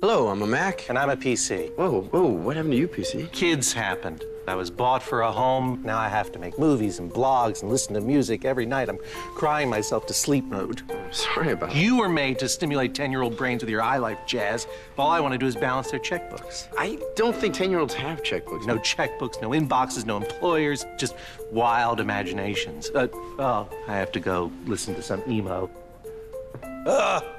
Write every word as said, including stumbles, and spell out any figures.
Hello, I'm a Mac. And I'm a P C. Whoa, whoa, what happened to you, P C? Kids happened. I was bought for a home. Now I have to make movies and blogs and listen to music every night. I'm crying myself to sleep mode. I'm sorry about that. You were made to stimulate ten-year-old brains with your iLife jazz. All I want to do is balance their checkbooks. I don't think ten-year-olds have checkbooks. No checkbooks, no inboxes, no employers, just wild imaginations. Uh, oh, I have to go listen to some emo. Ugh!